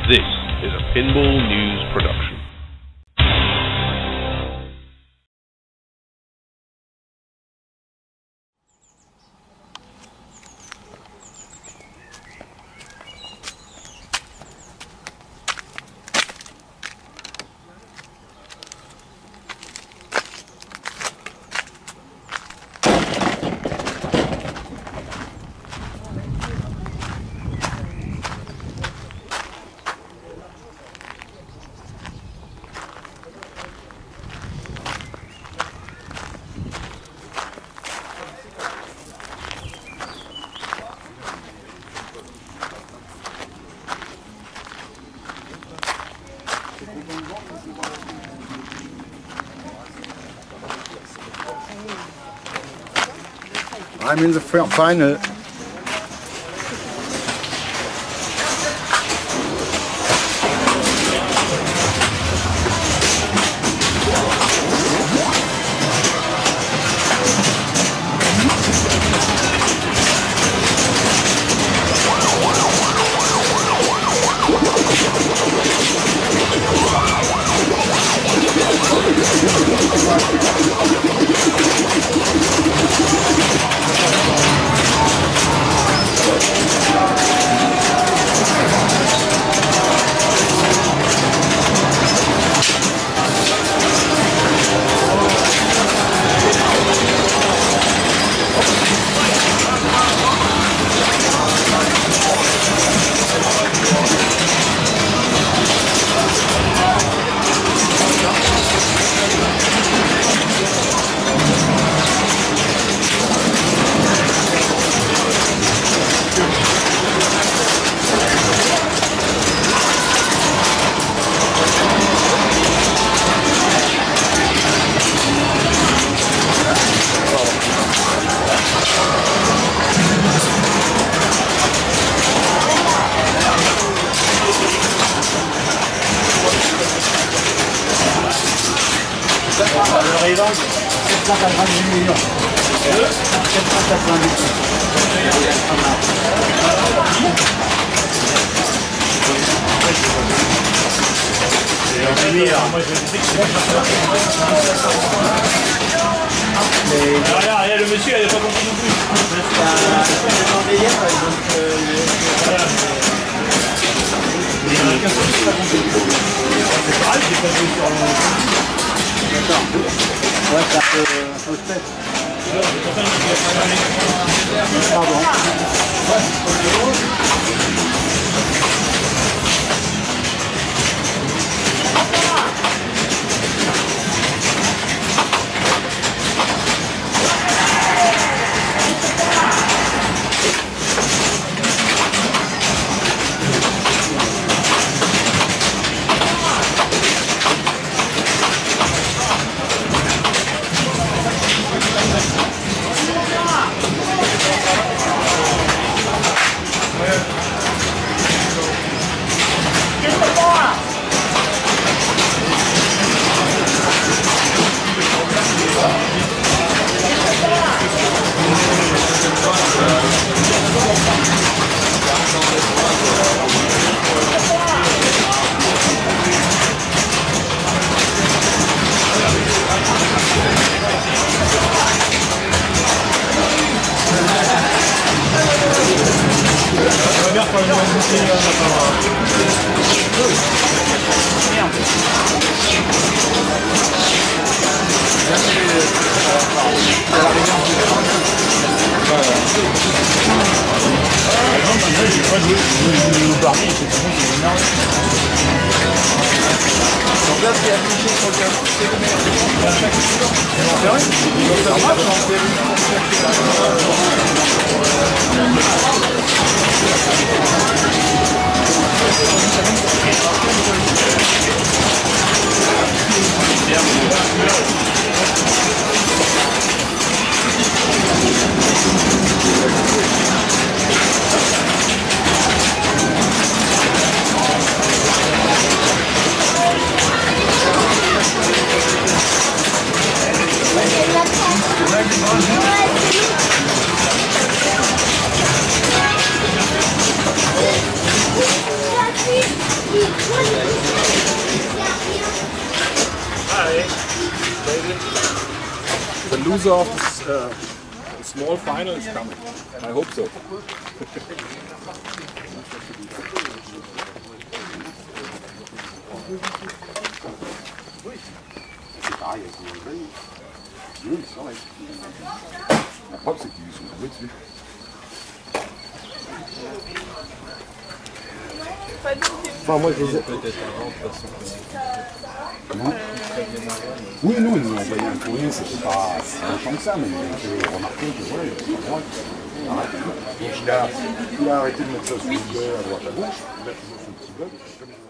This is a Pinball News production. I'm in the final. Le Rayvang, 790 millions. 790 Regarde, le monsieur, elle n'est pas compris non plus. Il y en a qu'un seul qui n'a pas compris. C'est pareil, j'ai pas vu sur le... D'accord. Ouais, c'est un peu tête. Pardon. Donc là, ce qui est affiché sur le cadre, c'est le The loser of this small final is coming. I hope so. C'est pareil avec les jeunes. Ils sont là. La preuve, c'est qu'ils sont tombés dessus. Enfin, moi, je les ai peut-être avant, de toute façon. Non. Oui, non, ils nous ont envoyé un courrier, c'était pas si méchant que ça, mais j'ai remarqué que voilà, il était droit. Donc il a arrêté de mettre ça sur le bug à droite à gauche, il a toujours son petit bug.